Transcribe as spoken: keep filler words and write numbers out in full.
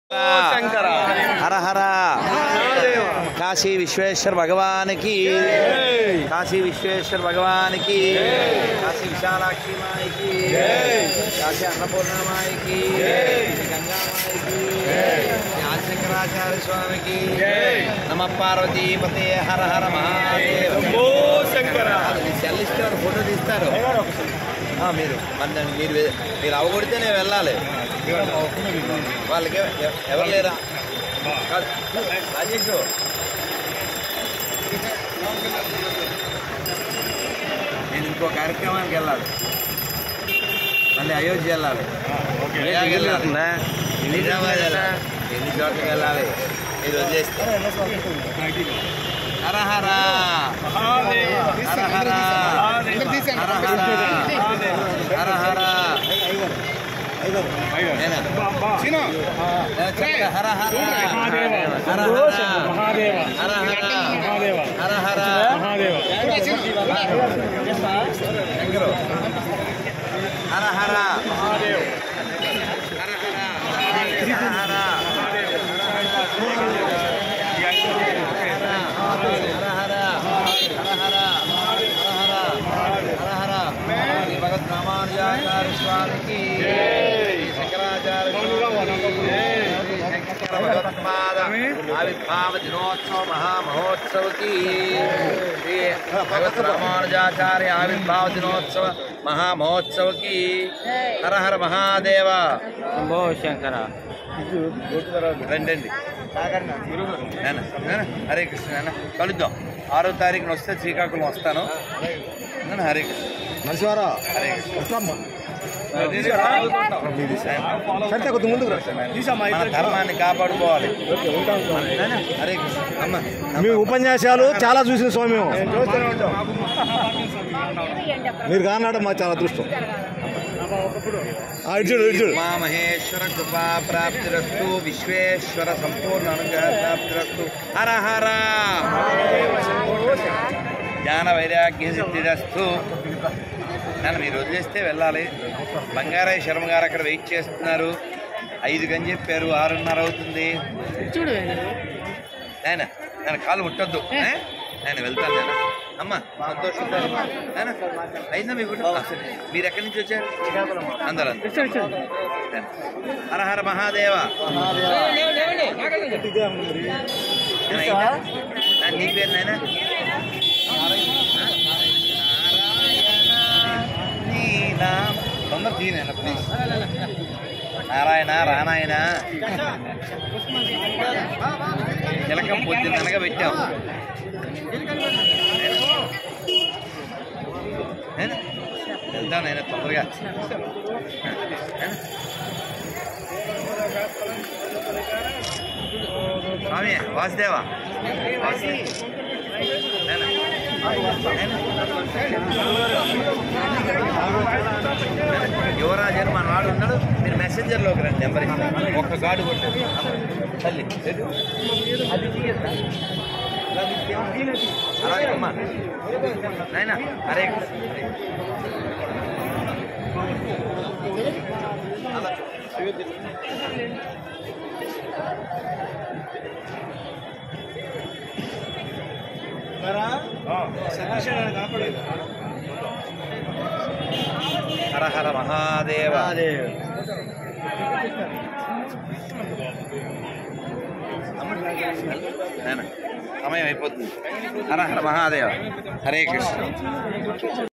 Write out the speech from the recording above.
हर हर काशी विश्वेश्वर भगवान की, काशी विश्वेश्वर भगवान की, काशी विशालाक्षी माई की, काशी अन्नपूर्णा माई की, गंगा माई की, आदिशंकराचार्य स्वामी की। नमः पार्वती पते। हर हर महादेव। शंकर సెల్లిస్ట్ ఫోటో తీస్తారు మీరు మన మీరు మీరు అవగొడితే నేను వెళ్ళాలి. వాళ్ళకి ఎవరు లేరా రాజేష్? నేను ఇంకో కార్యక్రమానికి వెళ్ళాలి, మళ్ళీ అయోధ్య వెళ్ళాలి, నిజామాబాద్ వెళ్ళాలి, ఎన్ని చోట్లకి వెళ్ళాలి. మీరు వదిలేస్తారు. హర హర హర హర హర హర హర హర भगत रामानुजाचार्य स्वामी की, शंकराचार्य भगवत्पाद आविर्भाव दिनोत्सव महामहोत्सव की, भगत रामानुजाचार्य आविर्भाव दिनोत्सव महामहोत्सव की। हर हर महादेव। शंभो शंकर। రండి హరే కృష్ణ నాన్న, కలుద్దాం. ఆరో తారీఖున వస్తే శ్రీకాకుళం వస్తాను. హరే కృష్ణ. మనసువారా హరే కృష్ణ. మన ధర్మాన్ని కాపాడుకోవాలి. హరే కృష్ణ. అమ్మ మీ ఉపన్యాసాలు చాలా చూసిన స్వామి మేము. మీరు కానాడు మా చాలా అదృష్టం. మా మహేశ్వర కృపా ప్రాప్తిరస్తు, విశ్వేశ్వర సంపూర్ణ అనుగ్రహ ప్రాప్తిరస్తు. హర హర. జ్ఞాన వైరాగ్య సిద్ధిరస్తు. నన్ను మీరు వదిలేస్తే వెళ్ళాలి. బంగారాయ శర్మ గారు అక్కడ వెయిట్ చేస్తున్నారు. ఐదు గని చెప్పారు, ఆరున్నర అవుతుంది. ఆయన నేను కాలు ముట్టొద్దు. నేను వెళ్తాను. నేను అమ్మ సంతోషం. ఆయన అయిందా మీకు? మీరు ఎక్కడి నుంచి వచ్చారు? అందరూ హర హర మహాదేవ. నీ పేరు నాయన? తొందర తీయన ప్లీజ్. నారాయణ రానాయన. చిలకం పొద్దున్న అనగా పెట్టాం. వెళ్తాను నేను తొందరగా. స్వామి వాసుదేవా, యువరాజ్ అని మన వాడు ఉన్నాడు. మీరు మెసెంజర్లోకి రండి, నెంబర్ ఇస్తాను. ఒక్క గాడు కొట్టారు తల్లి. అలాగే అమ్మా నాయన. హరే అలా హర హర మహాదేవ. సమయం అయిపోతుంది. హర హర మహాదేవ. హరే కృష్ణ.